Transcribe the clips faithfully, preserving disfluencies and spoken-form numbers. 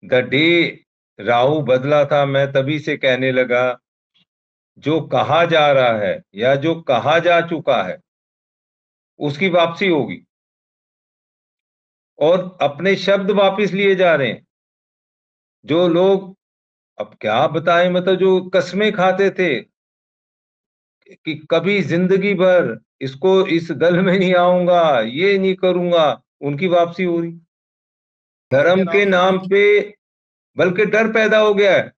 The day Rahu बदला था, मैं तभी से कहने लगा, जो कहा जा रहा है या जो कहा जा चुका है उसकी वापसी होगी। और अपने शब्द वापस लिए जा रहे हैं। जो लोग, अब क्या बताएं, मतलब जो कस्में खाते थे कि कभी जिंदगी भर इसको इस दल में नहीं आऊंगा, ये नहीं करूंगा, उनकी वापसी हो रही। धर्म लेकिन के आप नाम देखिए, पे बल्कि डर पैदा हो गया है।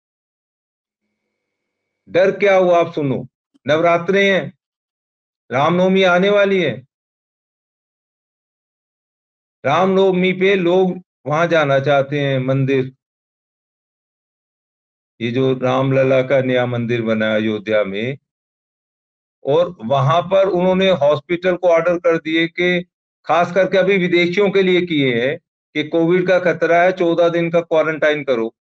डर क्या हुआ आप सुनो। नवरात्रे हैं, रामनवमी आने वाली है। रामनवमी पे लोग वहां जाना चाहते हैं मंदिर। ये जो रामलला का नया मंदिर बना है अयोध्या में, और वहां पर उन्होंने हॉस्पिटल को ऑर्डर कर दिए कि खास करके अभी विदेशियों के लिए किए हैं कि कोविड का खतरा है, चौदह दिन का क्वारंटाइन करो,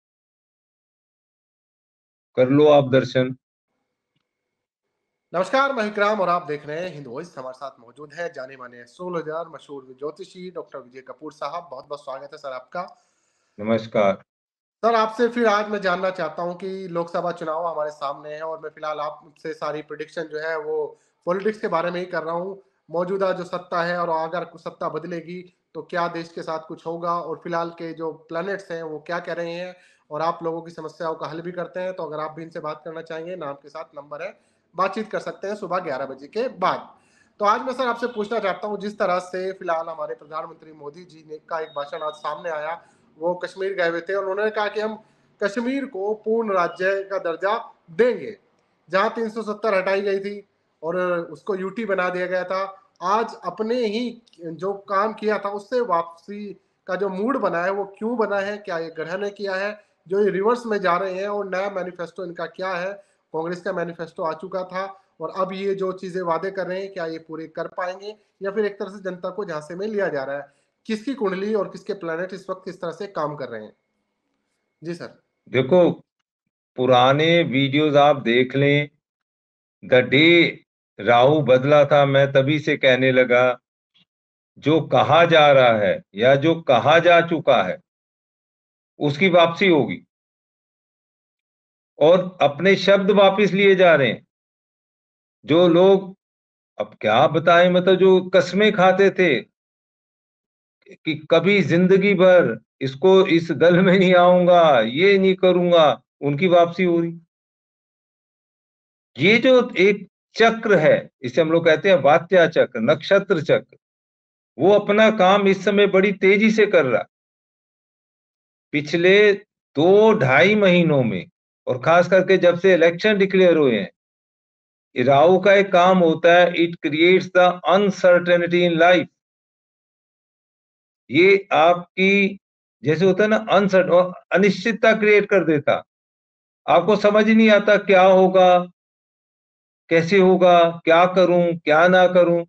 कर लो आप दर्शन। नमस्कार, मैं विक्राम और आप देख रहे हैं हिंद वॉइस। हमारे साथ मौजूद है जाने माने एस्ट्रोलॉजर, मशहूर ज्योतिषी डॉक्टर विजय कपूर साहब। बहुत बहुत स्वागत है सर आपका। नमस्कार। सर, आपसे फिर आज मैं जानना चाहता हूं कि लोकसभा चुनाव हमारे सामने है और मैं फिलहाल आपसे सारी प्रिडिक्शन जो है वो पॉलिटिक्स के बारे में ही कर रहा हूं। मौजूदा जो सत्ता है और अगर कुछ सत्ता बदलेगी तो क्या देश के साथ कुछ होगा, और फिलहाल के जो प्लैनेट्स हैं वो क्या कह रहे हैं, और आप लोगों की समस्याओं का हल भी करते हैं। तो अगर आप भी इनसे बात करना चाहेंगे, नाम के साथ नंबर है, बातचीत कर सकते हैं सुबह ग्यारह बजे के बाद। तो आज मैं सर आपसे पूछना चाहता हूं, जिस तरह से फिलहाल हमारे प्रधानमंत्री मोदी जी ने का एक भाषण आज सामने आया, वो कश्मीर गए हुए थे और उन्होंने कहा कि हम कश्मीर को पूर्ण राज्य का दर्जा देंगे। जहां तीन सौ सत्तर हटाई गई थी और उसको यूटी बना दिया गया था, आज अपने ही जो काम किया था उससे वापसी का जो मूड बना है वो क्यों बना है? क्या ये ग्रह ने किया है जो ये रिवर्स में जा रहे हैं? और नया मैनिफेस्टो इनका क्या है? कांग्रेस का मैनिफेस्टो आ चुका था और अब ये जो चीजें वादे कर रहे हैं, क्या ये पूरे कर पाएंगे, या फिर एक तरह से जनता को झांसे में लिया जा रहा है? किसकी कुंडली और किसके प्लैनेट इस वक्त किस तरह से काम कर रहे हैं? जी सर। देखो, पुराने वीडियोस आप देख लें। द डे राहु बदला था, मैं तभी से कहने लगा, जो कहा जा रहा है या जो कहा जा चुका है उसकी वापसी होगी। और अपने शब्द वापस लिए जा रहे हैं। जो लोग, अब क्या बताएं, मतलब जो कस्में खाते थे कि कभी जिंदगी भर इसको इस दल में नहीं आऊंगा, ये नहीं करूंगा, उनकी वापसी हो रही। ये जो एक चक्र है, इसे हम लोग कहते हैं वात्या चक्र, नक्षत्र चक्र, वो अपना काम इस समय बड़ी तेजी से कर रहा। पिछले दो ढाई महीनों में, और खास करके जब से इलेक्शन डिक्लेयर हुए हैं, राहु का एक काम होता है, it creates the uncertainty in life. ये आपकी, जैसे होता है ना, अनसर्ट अनिश्चितता क्रिएट कर देता। आपको समझ ही नहीं आता क्या होगा, कैसे होगा, क्या करूं क्या ना करूं।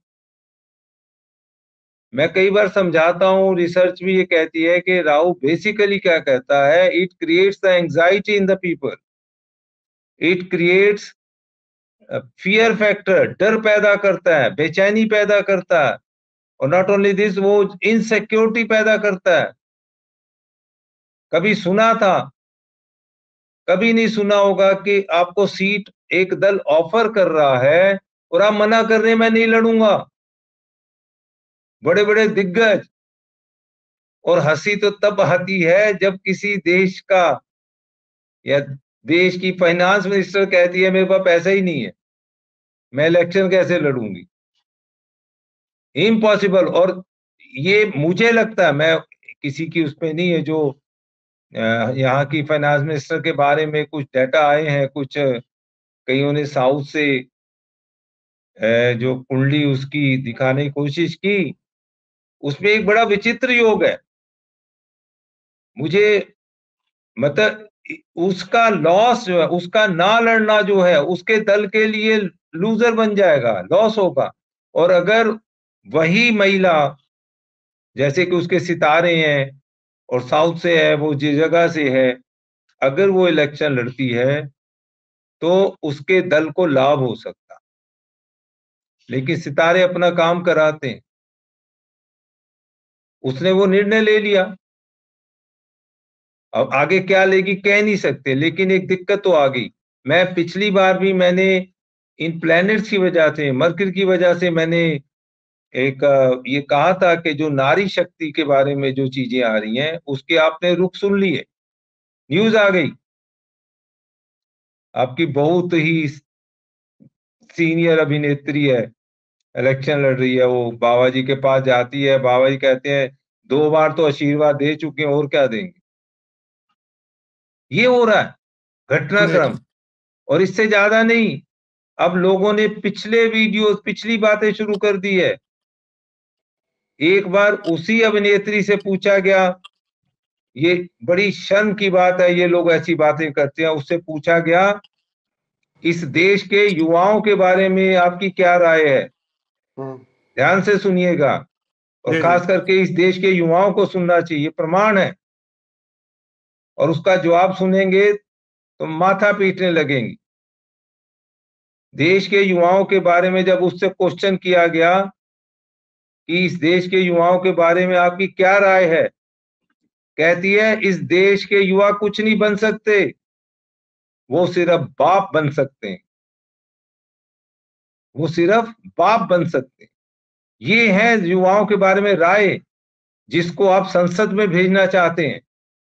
मैं कई बार समझाता हूं, रिसर्च भी ये कहती है कि राहु बेसिकली क्या कहता है, it creates the anxiety in the people, it creates fear factor, डर पैदा करता है, बेचैनी पैदा करता है। और नॉट ओनली दिस, वो इनसिक्योरिटी पैदा करता है। कभी सुना था, कभी नहीं सुना होगा कि आपको सीट एक दल ऑफर कर रहा है और आप मना कर रहे हैं, मैं नहीं लड़ूंगा। बड़े बड़े दिग्गज। और हंसी तो तब आती है जब किसी देश का या देश की फाइनेंस मिनिस्टर कहती है, मेरे पास पैसा ही नहीं है, मैं इलेक्शन कैसे लड़ूंगी। इम्पॉसिबल। और ये मुझे लगता है, मैं किसी की उसमें नहीं है, जो यहाँ की फाइनेंस मिनिस्टर के बारे में कुछ डाटा आए हैं, कुछ कईयों ने साउथ से जो कुंडली उसकी दिखाने की कोशिश की, उसमें एक बड़ा विचित्र योग है। मुझे, मतलब उसका लॉस जो है, उसका ना लड़ना जो है, उसके दल के लिए लूजर बन जाएगा, लॉस होगा। और अगर वही महिला, जैसे कि उसके सितारे हैं और साउथ से है, वो जिस जगह से है, अगर वो इलेक्शन लड़ती है तो उसके दल को लाभ हो सकता। लेकिन सितारे अपना काम कराते हैं। उसने वो निर्णय ले लिया। अब आगे क्या लेगी कह नहीं सकते, लेकिन एक दिक्कत तो आ गई। मैं पिछली बार भी मैंने इन प्लैनेट्स की वजह से, मरकरी की वजह से मैंने एक ये कहा था कि जो नारी शक्ति के बारे में जो चीजें आ रही हैं उसके आपने रुख सुन लिए, न्यूज आ गई। आपकी बहुत ही सीनियर अभिनेत्री है, इलेक्शन लड़ रही है, वो बाबा जी के पास जाती है, बाबा जी कहते हैं दो बार तो आशीर्वाद दे चुके हैं और क्या देंगे। ये हो रहा है घटनाक्रम, और इससे ज्यादा नहीं। अब लोगों ने पिछले वीडियो, पिछली बातें शुरू कर दी है। एक बार उसी अभिनेत्री से पूछा गया, ये बड़ी शर्म की बात है, ये लोग ऐसी बातें करते हैं, उससे पूछा गया इस देश के युवाओं के बारे में आपकी क्या राय है। ध्यान से सुनिएगा, और खास करके इस देश के युवाओं को सुनना चाहिए, प्रमाण है। और उसका जवाब सुनेंगे तो माथा पीटने लगेंगी। देश के युवाओं के बारे में जब उससे क्वेश्चन किया गया कि इस देश के युवाओं के बारे में आपकी क्या राय है, कहती है इस देश के युवा कुछ नहीं बन सकते, वो सिर्फ बाप बन सकते हैं, वो सिर्फ बाप बन सकते हैं। ये है युवाओं के बारे में राय, जिसको आप संसद में भेजना चाहते हैं।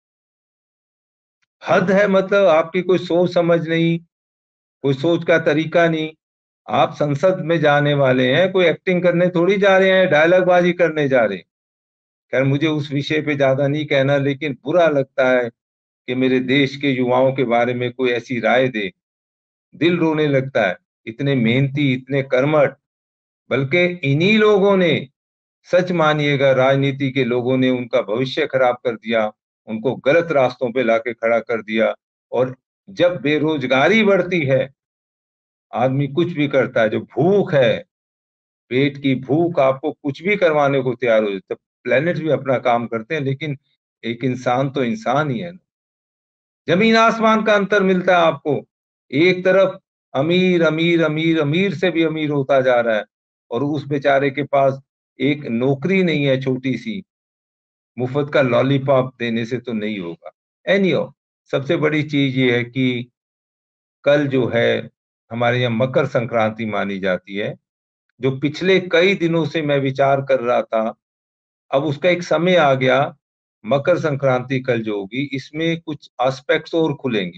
हद है, मतलब आपकी कोई सोच समझ नहीं, कोई सोच का तरीका नहीं। आप संसद में जाने वाले हैं, कोई एक्टिंग करने थोड़ी जा रहे हैं, डायलॉग बाजी करने जा रहे हैं। खैर मुझे उस विषय पे ज्यादा नहीं कहना, लेकिन बुरा लगता है कि मेरे देश के युवाओं के बारे में कोई ऐसी राय दे, दिल रोने लगता है। इतने मेहनती, इतने कर्मठ, बल्कि इन्हीं लोगों ने, सच मानिएगा, राजनीति के लोगों ने उनका भविष्य खराब कर दिया, उनको गलत रास्तों पे लाके खड़ा कर दिया। और जब बेरोजगारी बढ़ती है, आदमी कुछ भी करता है। जो भूख है, पेट की भूख आपको कुछ भी करवाने को तैयार हो जाता है। प्लेनेट भी अपना काम करते हैं, लेकिन एक इंसान तो इंसान ही है। जमीन आसमान का अंतर मिलता है आपको। एक तरफ अमीर अमीर अमीर अमीर से भी अमीर होता जा रहा है, और उस बेचारे के पास एक नौकरी नहीं है, छोटी सी, मुफ्त का लॉलीपॉप देने से तो नहीं होगा। एनीहो, सबसे बड़ी चीज ये है कि कल जो है हमारे यहाँ मकर संक्रांति मानी जाती है, जो पिछले कई दिनों से मैं विचार कर रहा था। अब उसका एक समय आ गया। मकर संक्रांति कल जो होगी, इसमें कुछ एस्पेक्ट्स और खुलेंगे।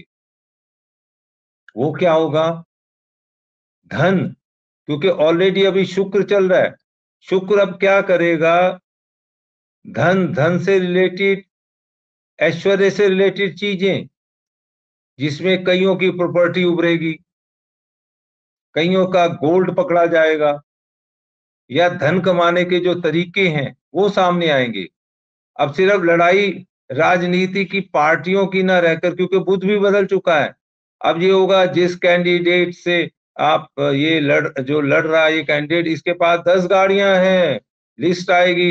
वो क्या होगा? धन, क्योंकि ऑलरेडी अभी शुक्र चल रहा है। शुक्र अब क्या करेगा? धन, धन से रिलेटेड, ऐश्वर्य से रिलेटेड चीजें, जिसमें कईयों की प्रॉपर्टी उभरेगी, कईयों का गोल्ड पकड़ा जाएगा, या धन कमाने के जो तरीके हैं वो सामने आएंगे। अब सिर्फ लड़ाई राजनीति की पार्टियों की ना रहकर, क्योंकि बुद्ध भी बदल चुका है। अब ये होगा जिस कैंडिडेट से आप ये लड़ जो लड़ रहा है ये कैंडिडेट, इसके पास दस गाड़ियां हैं, लिस्ट आएगी।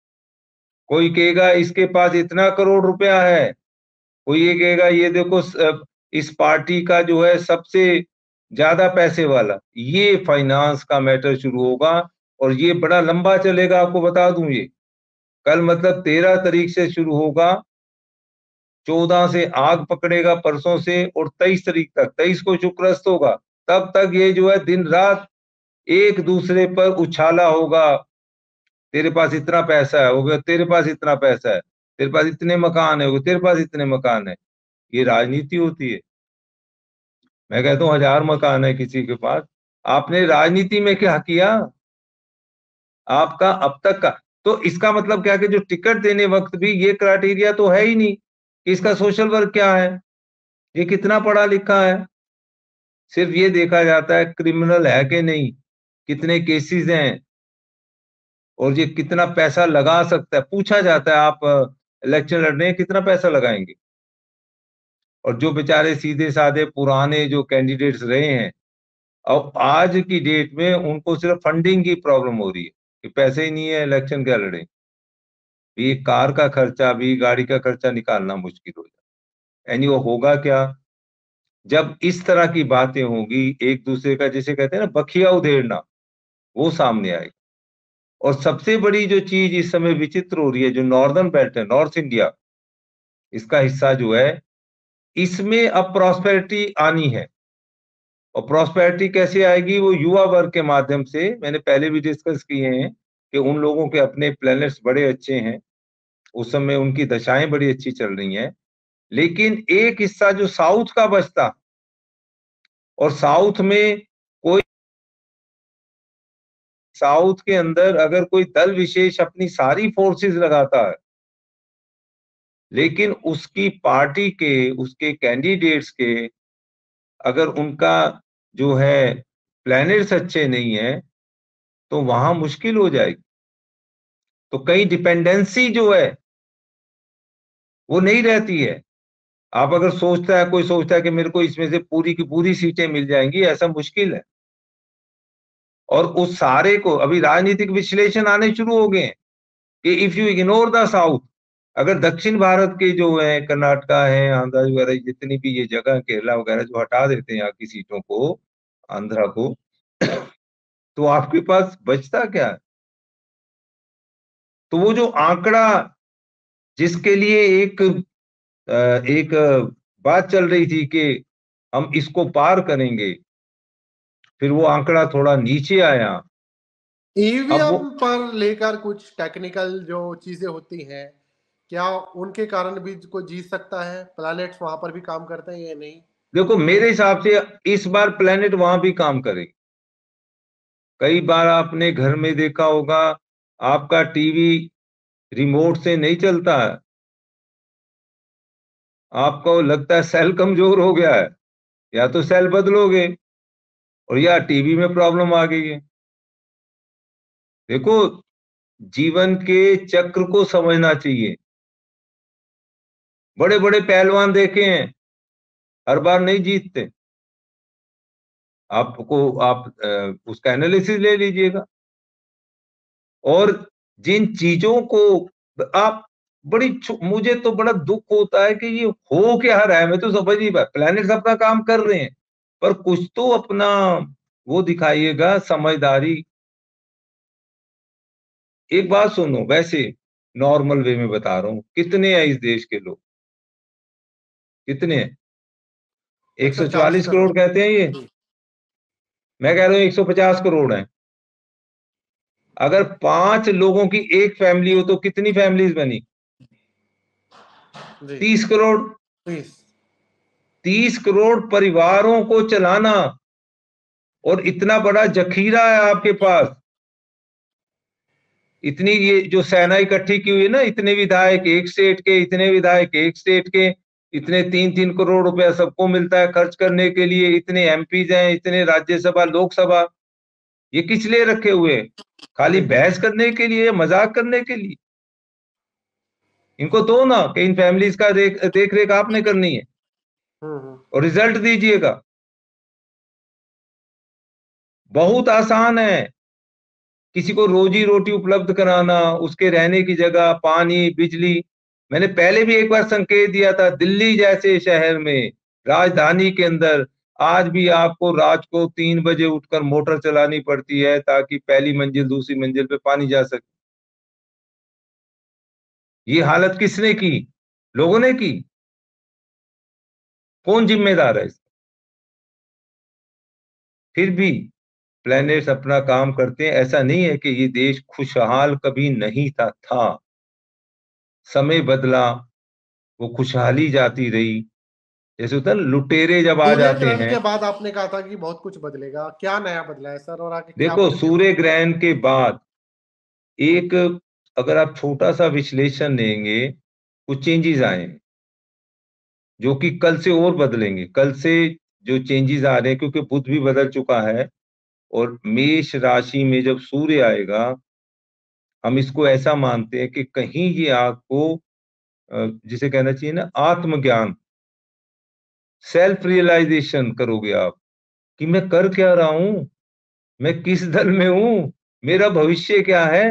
कोई कहेगा इसके पास इतना करोड़ रुपया है, कोई ये कहेगा ये देखो इस पार्टी का जो है सबसे ज्यादा पैसे वाला। ये फाइनेंस का मैटर शुरू होगा, और ये बड़ा लंबा चलेगा। आपको बता दूं, ये कल मतलब तेरह तारीख से शुरू होगा, चौदह से आग पकड़ेगा परसों से, और तेईस तारीख तक, तेईस को शुक्रस्त होगा, तब तक ये जो है दिन रात एक दूसरे पर उछाला होगा। तेरे पास इतना पैसा है, हो गया तेरे पास इतना पैसा है, तेरे पास इतने मकान है, हो गया तेरे पास इतने मकान है। ये राजनीति होती है। मैं कहता हूँ हजार मकान है किसी के पास, आपने राजनीति में क्या किया? आपका अब तक का तो इसका मतलब क्या कि जो टिकट देने वक्त भी ये क्राइटेरिया तो है ही नहीं कि इसका सोशल वर्क क्या है, ये कितना पढ़ा लिखा है। सिर्फ ये देखा जाता है क्रिमिनल है कि नहीं, कितने केसेस हैं, और ये कितना पैसा लगा सकता है। पूछा जाता है आप इलेक्शन लड़ने कितना पैसा लगाएंगे। और जो बेचारे सीधे साधे पुराने जो कैंडिडेट्स रहे हैं, अब आज की डेट में उनको सिर्फ फंडिंग की प्रॉब्लम हो रही है कि पैसे ही नहीं है, इलेक्शन क्या लड़े। भी कार का खर्चा भी, गाड़ी का खर्चा निकालना मुश्किल हो जाए। एनी वो होगा क्या? जब इस तरह की बातें होगी, एक दूसरे का जिसे कहते हैं ना बखिया उधेड़ना, वो सामने आएगा। और सबसे बड़ी जो चीज इस समय विचित्र हो रही है, जो नॉर्दर्न बेल्ट है, नॉर्थ इंडिया, इसका हिस्सा जो है, इसमें अब प्रॉस्पेरिटी आनी है। और प्रॉस्पेरिटी कैसे आएगी? वो युवा वर्ग के माध्यम से। मैंने पहले भी डिस्कस किए हैं कि उन लोगों के अपने प्लैनेट्स बड़े अच्छे हैं, उस समय उनकी दशाएं बड़ी अच्छी चल रही हैं, लेकिन एक हिस्सा जो साउथ का बचता, और साउथ में कोई साउथ के अंदर अगर कोई दल विशेष अपनी सारी फोर्सेस लगाता है, लेकिन उसकी पार्टी के, उसके कैंडिडेट्स के अगर उनका जो है प्लैनेट्स अच्छे नहीं है, तो वहां मुश्किल हो जाएगी। तो कहीं डिपेंडेंसी जो है वो नहीं रहती है। आप अगर सोचता है, कोई सोचता है कि मेरे को इसमें से पूरी की पूरी सीटें मिल जाएंगी, ऐसा मुश्किल है। और उस सारे को अभी राजनीतिक विश्लेषण आने शुरू हो गए हैं कि if you ignore the south, अगर दक्षिण भारत के जो है, कर्नाटका है, आंध्र वगैरह, जितनी भी ये जगह, केरला वगैरह, जो हटा देते हैं यहाँ की सीटों को, आंध्रा को, तो आपके पास बचता क्या है? तो वो जो आंकड़ा जिसके लिए एक एक बात चल रही थी कि हम इसको पार करेंगे, फिर वो आंकड़ा थोड़ा नीचे आया। अब वो ईवीएम पर लेकर कुछ टेक्निकल जो चीजें होती हैं, क्या उनके कारण भी कोई जीत सकता है? प्लैनेट्स वहां पर भी काम करते हैं या नहीं? देखो, मेरे हिसाब से इस बार प्लेनेट वहां भी काम करेगी। कई बार आपने घर में देखा होगा, आपका टीवी रिमोट से नहीं चलता है, आपको लगता है सेल कमजोर हो गया है, या तो सेल बदलोगे और या टीवी में प्रॉब्लम आ गई है। देखो, जीवन के चक्र को समझना चाहिए। बड़े बड़े पहलवान देखे हैं, हर बार नहीं जीतते। आपको आप उसका एनालिसिस ले लीजिएगा। और जिन चीजों को आप बड़ी, मुझे तो बड़ा दुख होता है कि ये हो क्या रहा है, मैं तो समझ नहीं पा। प्लैनेट्स अपना काम कर रहे हैं, पर कुछ तो अपना वो दिखाइएगा, समझदारी। एक बात सुनो, वैसे नॉर्मल वे में बता रहा हूं, कितने हैं इस देश के लोग? कितने हैं? एक सौ चालीस एक सौ चालीस करोड़ करोड़ कहते हैं ये। मैं कह रहा हूं एक सौ पचास करोड़ है। अगर पांच लोगों की एक फैमिली हो तो कितनी फैमिलीज बनी? जी, तीस करोड़। प्लीज। तीस करोड़ परिवारों को चलाना, और इतना बड़ा जखीरा है आपके पास। इतनी ये जो सेना इकट्ठी की हुई है ना, इतने विधायक एक स्टेट के, इतने विधायक एक स्टेट के, इतने तीन तीन करोड़ रुपया सबको मिलता है खर्च करने के लिए, इतने एमपीज हैं, इतने राज्यसभा लोकसभा, ये किस लिए रखे हुए हैं? खाली जी, बहस करने के लिए, मजाक करने के लिए? इनको दो ना कि इन फैमिलीज का देख देख रेख आपने करनी है, हम्म हम्म और रिजल्ट दीजिएगा। बहुत आसान है किसी को रोजी रोटी उपलब्ध कराना, उसके रहने की जगह, पानी, बिजली। मैंने पहले भी एक बार संकेत दिया था, दिल्ली जैसे शहर में, राजधानी के अंदर, आज भी आपको रात को तीन बजे उठकर मोटर चलानी पड़ती है ताकि पहली मंजिल दूसरी मंजिल पे पानी जा सके। ये हालत किसने की? लोगों ने की। कौन जिम्मेदार है इसका? फिर भी प्लैनेट्स अपना काम करते हैं। ऐसा नहीं है कि ये देश खुशहाल कभी नहीं था था समय बदला, वो खुशहाली जाती रही। जैसे होता है ना, लुटेरे जब आ सूर्य जाते ग्रहण हैं। के बाद आपने कहा था कि बहुत कुछ बदलेगा, क्या नया बदला है सर, और आगे क्या देखो, बदलेगा? सूर्य ग्रहण के बाद एक, अगर आप छोटा सा विश्लेषण लेंगे, कुछ चेंजेस आए हैं जो कि कल से और बदलेंगे। कल से जो चेंजेस आ रहे हैं, क्योंकि बुध भी बदल चुका है, और मेष राशि में जब सूर्य आएगा, हम इसको ऐसा मानते हैं कि कहीं ये आपको अ, जिसे कहना चाहिए ना, आत्मज्ञान, सेल्फ रियलाइजेशन करोगे आप कि मैं कर क्या रहा हूं, मैं किस दल में हूं, मेरा भविष्य क्या है।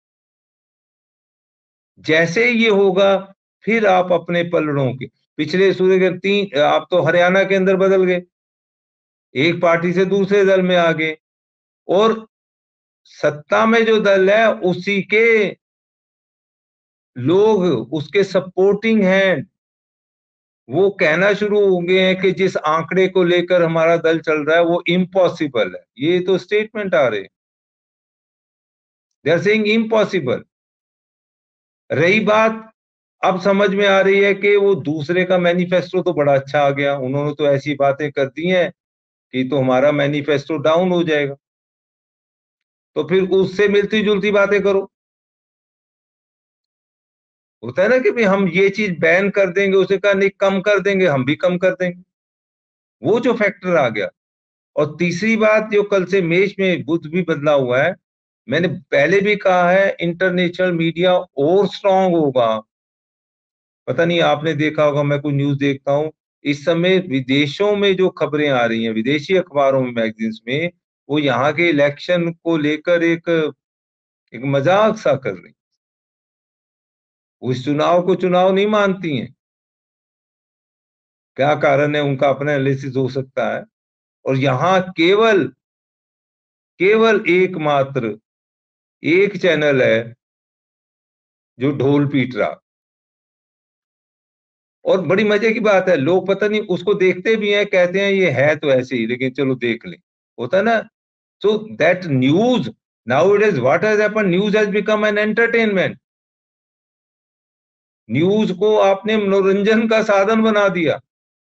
जैसे ही ये होगा, फिर आप अपने पलड़ों के पिछले सूर्य के तीन, आप तो हरियाणा के अंदर बदल गए, एक पार्टी से दूसरे दल में आ गए, और सत्ता में जो दल है उसी के लोग उसके सपोर्टिंग हैं, वो कहना शुरू हो गए हैं कि जिस आंकड़े को लेकर हमारा दल चल रहा है वो इम्पॉसिबल है। ये तो स्टेटमेंट आ रहे हैं, दे आर सेइंग इम्पॉसिबल। रही बात, अब समझ में आ रही है कि वो दूसरे का मैनिफेस्टो तो बड़ा अच्छा आ गया, उन्होंने तो ऐसी बातें कर दी हैं कि तो हमारा मैनिफेस्टो डाउन हो जाएगा, तो फिर उससे मिलती जुलती बातें करो। होता है ना कि भाई हम ये चीज बैन कर देंगे, उसे कहा नहीं कम कर देंगे, हम भी कम कर देंगे, वो जो फैक्टर आ गया। और तीसरी बात, जो कल से मेष में बुध भी बदला हुआ है, मैंने पहले भी कहा है इंटरनेशनल मीडिया और स्ट्रांग होगा। पता नहीं आपने देखा होगा, मैं कुछ न्यूज देखता हूं इस समय विदेशों में जो खबरें आ रही हैं, विदेशी अखबारों में, मैगजीन्स में, वो यहाँ के इलेक्शन को लेकर एक एक मजाक सा कर रही, वो इस चुनाव को चुनाव नहीं मानती हैं। क्या कारण है, उनका अपना एनालिसिस हो सकता है। और यहाँ केवल केवल एकमात्र एक चैनल है जो ढोल पीट रहा। और बड़ी मजे की बात है, लोग पता नहीं उसको देखते भी हैं, कहते हैं ये है तो ऐसे ही, लेकिन चलो देख लें, होता है ना। So that news now it is what has happened, news has become an entertainment. News को आपने मनोरंजन का साधन बना दिया,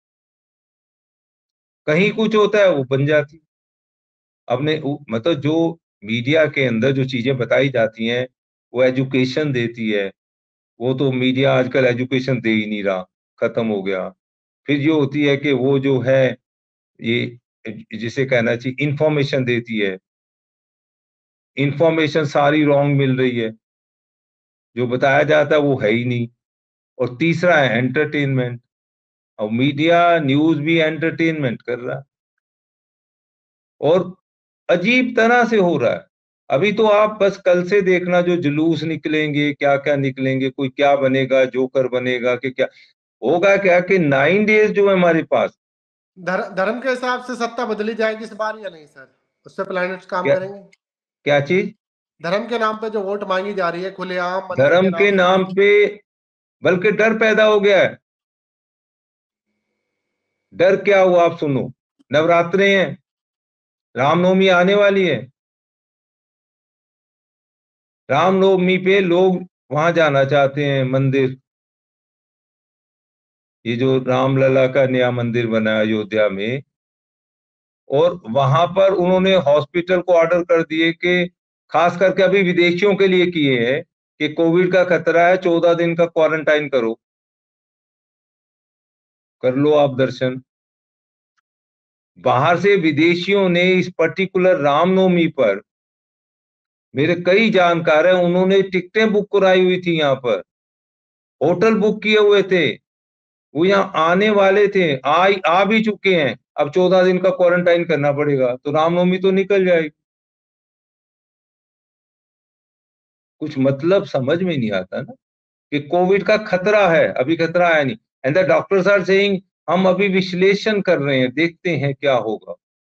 कहीं कुछ होता है वो बन जाती। अपने मतलब जो मीडिया के अंदर जो चीजें बताई जाती हैं वो एजुकेशन देती है, वो तो मीडिया आजकल एजुकेशन दे ही नहीं रहा, खत्म हो गया। फिर जो होती है कि वो जो है ये जिसे कहना चाहिए इंफॉर्मेशन देती है, इंफॉर्मेशन सारी रॉन्ग मिल रही है, जो बताया जाता है वो है ही नहीं। और तीसरा है एंटरटेनमेंट, और मीडिया न्यूज भी एंटरटेनमेंट कर रहा है, और अजीब तरह से हो रहा है। अभी तो आप बस कल से देखना जो जुलूस निकलेंगे, क्या क्या निकलेंगे, कोई क्या बनेगा, जोकर बनेगा कि क्या होगा, क्या कि नाइन डेज जो है हमारे पास। धर, धर्म के हिसाब से सत्ता बदली जाएगी इस बार या नहीं सर? उस पर प्लैनेट्स काम क्या करेंगे? क्या चीज? धर्म के नाम पे जो वोट मांगी जा रही है खुलेआम मंदिर के धर्म नाम के से नाम जो। पे बल्कि डर पैदा हो गया है। डर क्या हुआ आप सुनो, नवरात्रे हैं, रामनवमी आने वाली है, रामनवमी पे लोग वहां जाना चाहते हैं मंदिर, ये जो रामलला का नया मंदिर बना है अयोध्या में, और वहां पर उन्होंने हॉस्पिटल को ऑर्डर कर दिए कि खास करके अभी विदेशियों के लिए किए हैं कि कोविड का खतरा है, चौदह दिन का क्वारंटाइन करो, कर लो आप दर्शन। बाहर से विदेशियों ने इस पर्टिकुलर रामनवमी पर, मेरे कई जानकार हैं, उन्होंने टिकटें बुक कराई हुई थी, यहाँ पर होटल बुक किए हुए थे, वो यहाँ आने वाले थे, आ आ भी चुके हैं। अब चौदह दिन का क्वारंटाइन करना पड़ेगा, तो रामनवमी तो निकल जाएगी। कुछ मतलब समझ में नहीं आता ना कि कोविड का खतरा है, अभी खतरा है नहीं, and the doctors are saying हम अभी विश्लेषण कर रहे हैं, देखते हैं क्या होगा।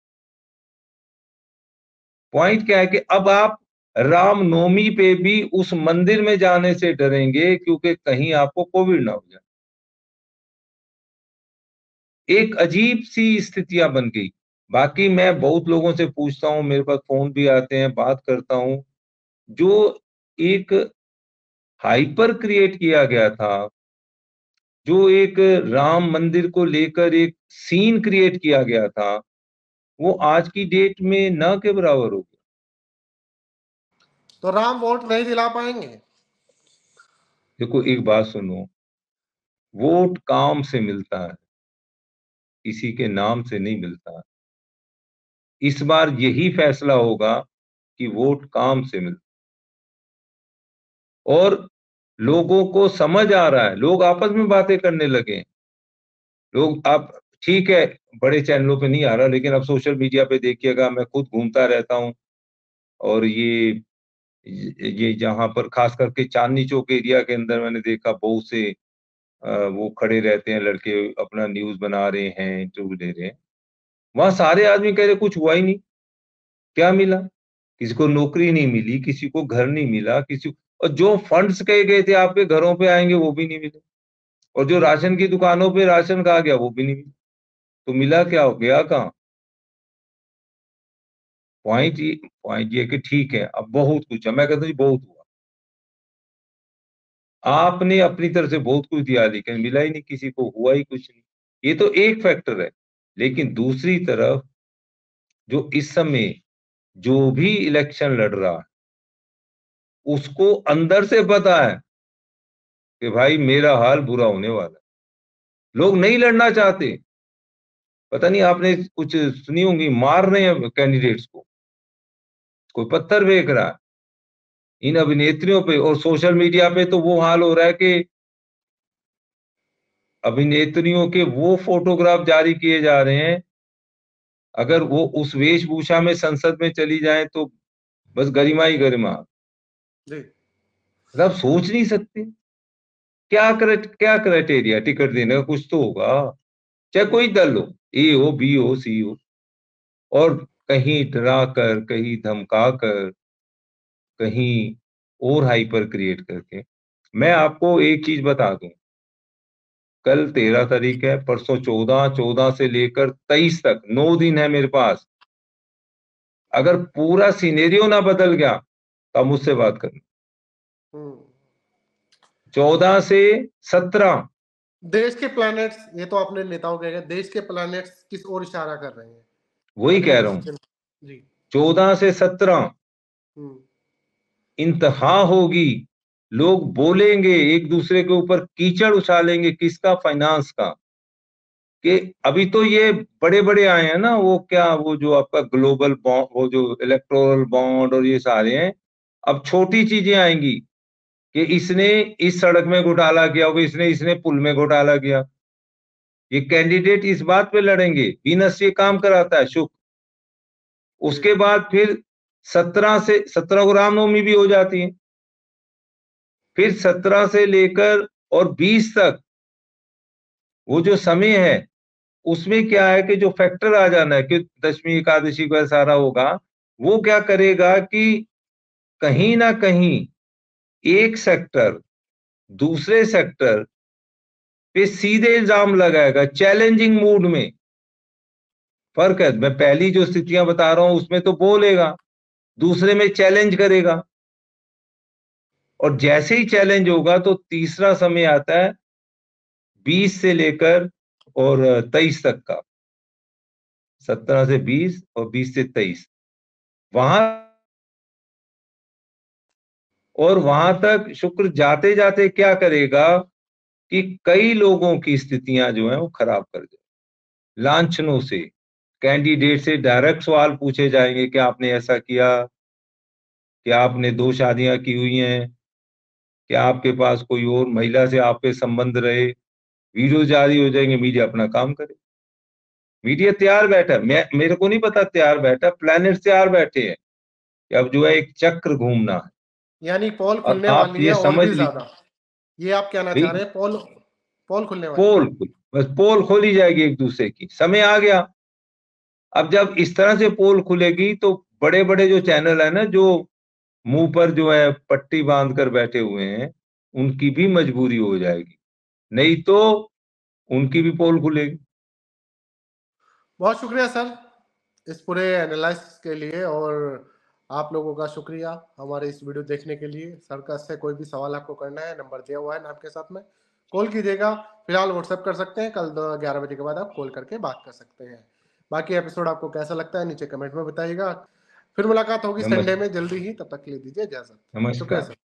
पॉइंट क्या है कि अब आप रामनवमी पे भी उस मंदिर में जाने से डरेंगे क्योंकि कहीं आपको कोविड ना हो जाए। एक अजीब सी स्थितियां बन गई। बाकी मैं बहुत लोगों से पूछता हूं, मेरे पास फोन भी आते हैं, बात करता हूं, जो एक हाइपर क्रिएट किया गया था, जो एक राम मंदिर को लेकर एक सीन क्रिएट किया गया था, वो आज की डेट में न के बराबर हो गया। तो राम वोट नहीं दिला पाएंगे? देखो एक बात सुनो, वोट काम से मिलता है, किसी के नाम से नहीं मिलता है। इस बार यही फैसला होगा कि वोट काम से मिलता है। और लोगों को समझ आ रहा है, लोग आपस में बातें करने लगे हैं। लोग आप ठीक है, बड़े चैनलों पे नहीं आ रहा, लेकिन अब सोशल मीडिया पे देखिएगा, मैं खुद घूमता रहता हूँ, और ये ये जहां पर खास करके चांदनी चौक एरिया के अंदर मैंने देखा बहुत से अ, वो खड़े रहते हैं लड़के, अपना न्यूज बना रहे हैं, इंटरव्यू दे रहे हैं। वहां सारे आदमी कह रहे कुछ हुआ ही नहीं। क्या मिला? किसी को नौकरी नहीं मिली, किसी को घर नहीं मिला, किसी, और जो फंड्स कहे गए थे आपके घरों पे आएंगे वो भी नहीं मिले। और जो राशन की दुकानों पे राशन कहा गया वो भी नहीं मिला। तो मिला क्या, हो गया कहाँ? पॉइंट ये पॉइंट ये कि ठीक है अब बहुत कुछ है, मैं कहता हूँ जी बहुत हुआ, आपने अपनी तरफ से बहुत कुछ दिया लेकिन मिला ही नहीं किसी को, हुआ ही कुछ नहीं। ये तो एक फैक्टर है। लेकिन दूसरी तरफ जो इस समय जो भी इलेक्शन लड़ रहा है उसको अंदर से पता है कि भाई मेरा हाल बुरा होने वाला है, लोग नहीं लड़ना चाहते। पता नहीं आपने कुछ सुनी होंगी, मार रहे हैं कैंडिडेट्स को, कोई पत्थर फेंक रहा है इन अभिनेत्रियों पे, और सोशल मीडिया पे तो वो हाल हो रहा है कि अभिनेत्रियों के वो फोटोग्राफ जारी किए जा रहे हैं, अगर वो उस वेशभूषा में संसद में चली जाए तो बस गरिमा ही गरिमा। जी। मतलब सोच नहीं सकते क्या कर, क्या क्राइटेरिया टिकट देने का, कुछ तो होगा, चाहे कोई दल हो, ए हो बी हो सी हो, और कहीं डरा कर, कहीं धमका कर, कहीं और हाइपर क्रिएट करके। मैं आपको एक चीज बता दूं, कल तेरह तारीख है, परसों चौदह, चौदह से लेकर तेईस तक नौ दिन है मेरे पास। अगर पूरा सिनेरियो ना बदल गया तो मुझसे बात करना। चौदह से सत्रह देश के प्लैनेट्स, ये तो आपने नेताओं के कहा, देश के प्लैनेट्स किस ओर इशारा कर रहे हैं वही अगले कह रहा हूं, डिसीजन? जी। चौदह से सत्रह हम्म। इंतहा होगी, लोग बोलेंगे, एक दूसरे के ऊपर कीचड़ उछालेंगे, किसका, फाइनेंस का। कि अभी तो ये बड़े बड़े आए हैं ना, वो क्या, वो जो आपका ग्लोबल बॉन्ड, वो जो इलेक्टोरल बॉन्ड और ये सारे हैं, अब छोटी चीजें आएंगी कि इसने इस सड़क में घोटाला किया होगा, इसने इसने पुल में घोटाला किया। ये कैंडिडेट इस बात पे लड़ेंगे, बीनस ये काम कराता है शुक्र। उसके बाद फिर सत्रह से सत्रह को रामनवमी भी हो जाती है, फिर सत्रह से लेकर और बीस तक वो जो समय है उसमें क्या है कि जो फैक्टर आ जाना है कि दशमी एकादशी को सारा होगा, वो क्या करेगा कि कहीं ना कहीं एक सेक्टर दूसरे सेक्टर पे सीधे इल्जाम लगाएगा, चैलेंजिंग मूड में। फर्क है, मैं पहली जो स्थितियां बता रहा हूं उसमें तो बोलेगा, दूसरे में चैलेंज करेगा, और जैसे ही चैलेंज होगा तो तीसरा समय आता है बीस से लेकर और तेईस तक का, सत्रह से बीस और बीस से तेईस, वहां और वहां तक शुक्र जाते जाते क्या करेगा कि कई लोगों की स्थितियां जो है वो खराब कर दे, लांछनों से। कैंडिडेट से डायरेक्ट सवाल पूछे जाएंगे कि आपने ऐसा किया, क्या आपने दो शादियां की हुई हैं, क्या आपके पास कोई और महिला से आपके संबंध रहे, वीडियो जारी हो जाएंगे, मीडिया अपना काम करे। मीडिया तैयार बैठा है, मैं मेरे को नहीं पता तैयार बैठा, प्लैनेट तैयार बैठे हैं कि अब जो है एक चक्र घूमना है। यानी पोल और खुलने आप वाली ये है और समझ भी लीजिए ज्यादा, ये आप कहना चाह रहे भाई, हैं? पोल पोल खुलने वाली है। पोल बस पोल खोली जाएगी एक दूसरे की, समय आ गया। अब जब इस तरह से पोल खुलेगी तो बड़े बड़े जो चैनल है ना, जो मुंह पर जो है पट्टी बांध कर बैठे हुए हैं, उनकी भी मजबूरी हो जाएगी, नहीं तो उनकी भी पोल खुलेगी। बहुत शुक्रिया सर इस पूरे एनालिसिस के लिए, और आप लोगों का शुक्रिया हमारे इस वीडियो देखने के लिए। सर का से कोई भी सवाल आपको करना है, नंबर दिया हुआ है नाम के साथ में, कॉल कीजिएगा। फिलहाल व्हाट्सएप कर सकते हैं, कल ग्यारह बजे के बाद आप कॉल करके बात कर सकते हैं। बाकी एपिसोड आपको कैसा लगता है नीचे कमेंट में बताइएगा। फिर मुलाकात होगी संडे नमस्कार। में जल्दी ही, तब तक के लिए दीजिए इजाजत। शुक्रिया नमस्कार। सर।